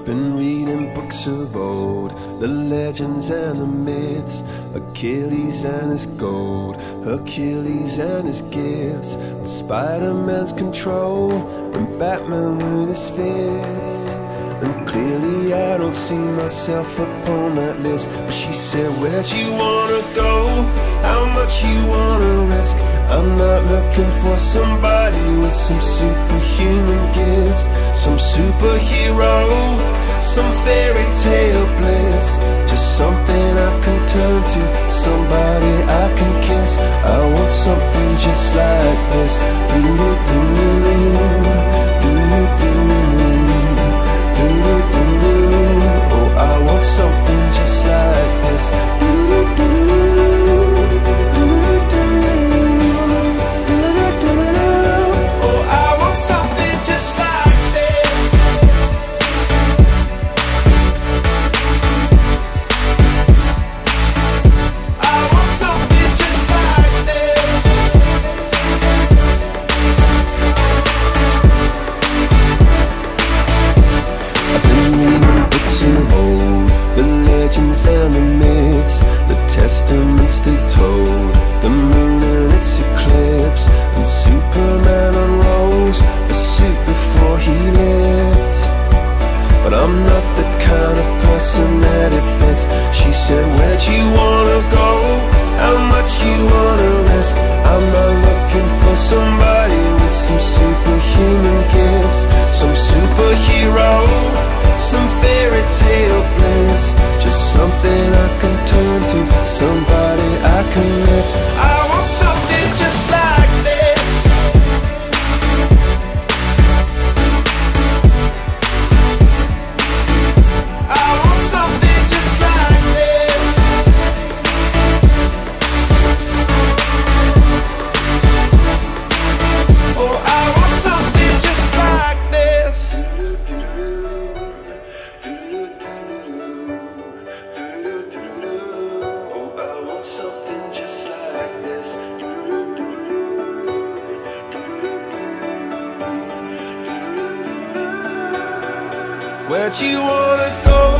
I've been reading books of old, the legends and the myths, Achilles and his gold, Hercules and his gifts, and Spider-Man's control, and Batman with his fists. And clearly I don't see myself upon that list. But she said, where'd you wanna go? How much you wanna risk? I'm not looking for somebody with some superhuman gifts, some superhero, some fairy tale bliss. Just something I can turn to, somebody I can kiss. I want something just like this. Oh, I want something just like this. Oh, I want something just like this. I want something just like this. I've been reading books of old, the legends and the myths, the testaments they told, the moon and its eclipse, and Superman unrolls a suit before he lived. But I'm not the kind of person that it fits. She said, where'd you wanna go? How much you wanna risk? I'm not looking for somebody with some superhuman gifts, some superhero, some fairy tale bliss. Just something I can turn to, somebody I can miss. I want something just like this. I want something just like this. Oh, I want something just like this. Oh, I want something just like this. Where'd you wanna go?